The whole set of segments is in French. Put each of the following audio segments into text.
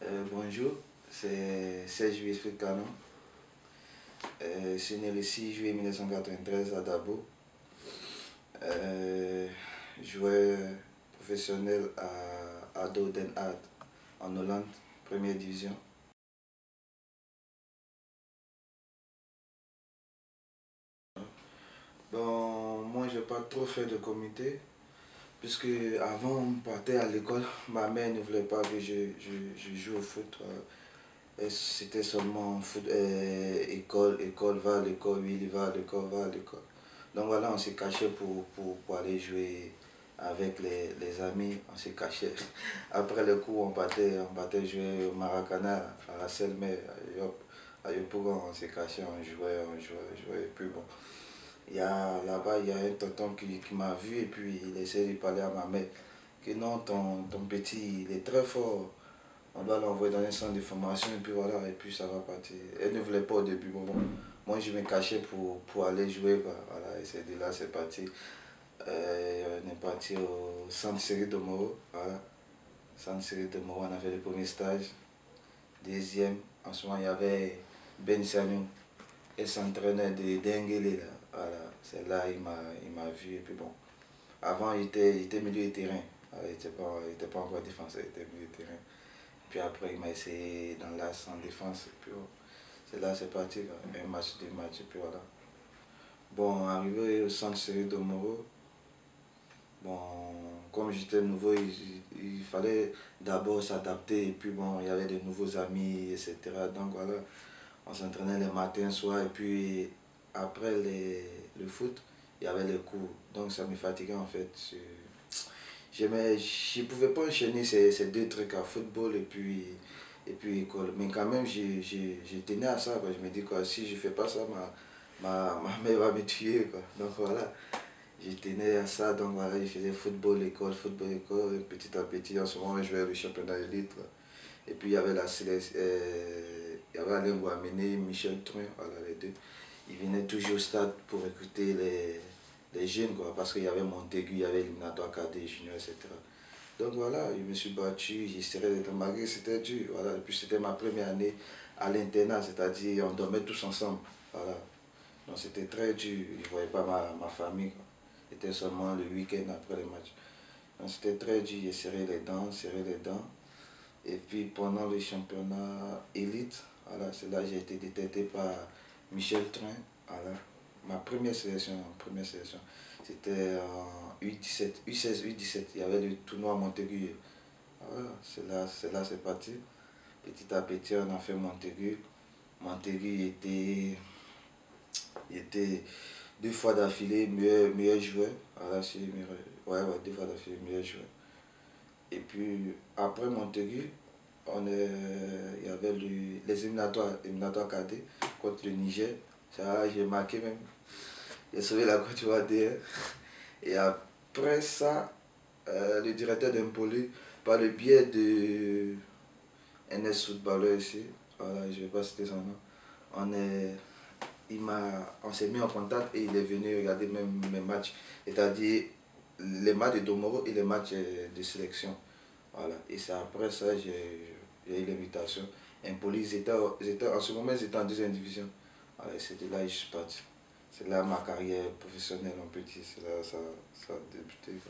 Bonjour, c'est Serge Wilfried Canon. Je suis né le 6 juillet 1993 à Dabo. Joueur professionnel à ADO Den Haag en Hollande, première division. Bon, moi je n'ai pas trop fait de comité, puisque avant on partait à l'école, ma mère ne voulait pas que je joue au foot. C'était seulement foot, école, va à l'école, oui, il va à l'école, va à l'école. Donc voilà, on s'est caché pour aller jouer avec les amis, on s'est caché. Après le cours, on partait jouer au Maracana, à la Selmer, à Yopougon, on s'est caché, on jouait, et puis bon. Là-bas, il y a un tonton qui m'a vu et puis il essaie de parler à ma mère que non, ton petit, il est très fort. On doit l'envoyer dans un centre de formation et puis voilà, et puis ça va partir. Elle ne voulait pas au début, bon, moi je me cachais pour aller jouer, quoi. Voilà, et c'est de là c'est parti. On est parti au centre série de Moro, voilà. Centre série de Moro, on a fait le premier stage. Deuxième, en ce moment il y avait Ben Sagnou, elle s'entraînait de Denguele, là. Voilà, c'est là il m'a vu et puis bon. Avant il était milieu de terrain, voilà, il était pas encore défenseur, il était milieu de terrain. Puis après, il m'a essayé dans l'as en défense. Et puis c'est là, c'est parti. Là. Un match, deux matchs, et puis voilà. Bon, arrivé au centre série de Moro, bon, comme j'étais nouveau, il fallait d'abord s'adapter. Et puis bon, il y avait de nouveaux amis, etc. Donc voilà, on s'entraînait les matins, soirs. Et puis après le foot, il y avait les cours. Donc ça me fatiguait en fait. Je ne pouvais pas enchaîner ces deux trucs, à football et puis école. Mais quand même, je tenais à ça. Quoi. Je me dis, quoi, si je ne fais pas ça, ma mère va me tuer. Quoi. Donc voilà, je tenais à ça. Donc voilà, je faisais football, école, et petit à petit, en ce moment, je jouais le championnat élite. Quoi. Et puis il y avait la sélection, il y avait Alain Guamené, Michel Truin, voilà les deux. Ils venaient toujours au stade pour recruter les jeunes, quoi, parce qu'il y avait Montaigu, il y avait éliminatoire cadet, junior, etc. Donc voilà, je me suis battu, j'ai serré les malgré c'était dur. Voilà. Et puis c'était ma première année à l'internat, c'est-à-dire on dormait tous ensemble. Voilà. Donc c'était très dur, je ne voyais pas ma famille. C'était seulement le week-end après les matchs. Donc c'était très dur, j'ai serré les dents. Et puis pendant le championnat élite, voilà, c'est là que j'ai été détecté par Michel Train. Voilà. Ma première sélection. C'était en U17, U16, U17. Il y avait le tournoi à Montaigu. Voilà, c'est parti. Petit à petit, on a fait Montaigu. Montaigu était deux fois d'affilée meilleur joueur. Voilà, c'est meilleur. Ouais, deux fois d'affilée meilleur joueur. Et puis après Montaigu, il y avait les éliminatoires cadets contre le Niger. Ça, j'ai marqué même. J'ai sauvé la Côte d'Ivoire DR. Et après ça, le directeur d'Empoli, par le biais de NS Footballeur ici, voilà, je ne vais pas citer son nom, on s'est mis en contact et il est venu regarder même mes matchs, c'est-à-dire les matchs de Domoro et les matchs de sélection. Voilà. Et c'est après ça que j'ai eu l'invitation. Empoli, en ce moment, ils étaient en deuxième division. Voilà, c'est de là que je suis parti. C'est là ma carrière professionnelle, en petit, c'est là ça a débuté. Quoi.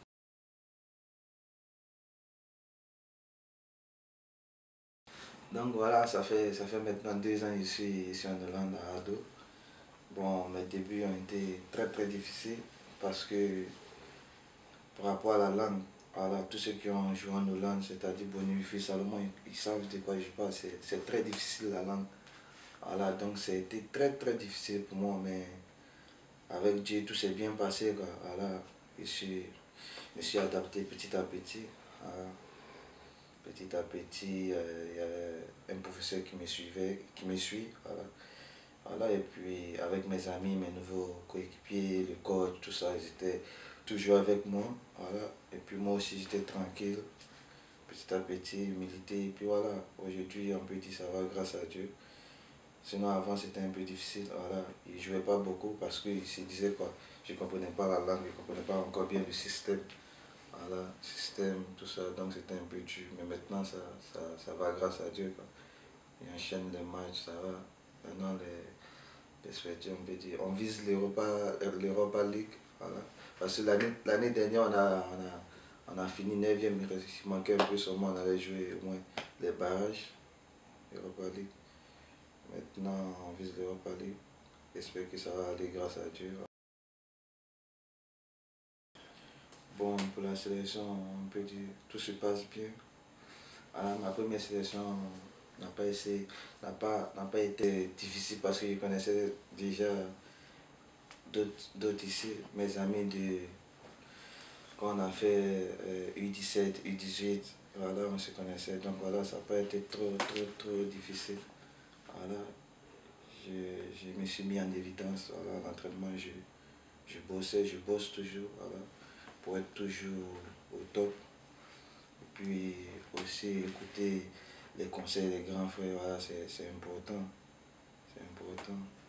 Donc voilà, ça fait maintenant 2 ans que je suis ici en Hollande à Ado. Bon, mes débuts ont été très très difficiles parce que par rapport à la langue, voilà, tous ceux qui ont joué en Hollande, c'est-à-dire Boniface, Salomon, ils savent de quoi je parle. C'est très difficile la langue. Voilà, donc ça a été très très difficile pour moi, mais avec Dieu, tout s'est bien passé. Quoi. Voilà, je me suis adapté petit à petit. Voilà. Petit à petit, il y a un professeur qui me suivait, qui me suit. Voilà. Voilà, et puis avec mes amis, mes nouveaux coéquipiers, le coach, tout ça, ils étaient toujours avec moi. Voilà. Et puis moi aussi, j'étais tranquille, petit à petit, militer. Et puis voilà, aujourd'hui, on peut dire ça va grâce à Dieu. Sinon, avant, c'était un peu difficile. Voilà. Il ne jouait pas beaucoup parce qu'il se disait quoi. Je ne comprenais pas la langue, je ne comprenais pas encore bien le système. Voilà, système, tout ça, donc c'était un peu dur. Mais maintenant, ça va grâce à Dieu, quoi. Il enchaîne les matchs, ça va. Maintenant, les perspectives, on peut dire. On vise l'Europa League, voilà. Parce que l'année dernière, on a fini 9e, il manquait un peu seulement, on allait jouer au moins les barrages, Europa League. Maintenant, on vise l'Europa League. J'espère que ça va aller grâce à Dieu. Bon, pour la sélection, on peut dire tout se passe bien. Ma première sélection n'a pas été difficile parce que je connaissais déjà d'autres ici, mes amis quand on a fait U17, U18, voilà, on se connaissait. Donc voilà, ça n'a pas été trop difficile. Voilà, je me suis mis en évidence. Voilà, l'entraînement, je bossais, je bosse toujours, voilà, pour être toujours au top. Et puis aussi écouter les conseils des grands frères, voilà, c'est important. C'est important.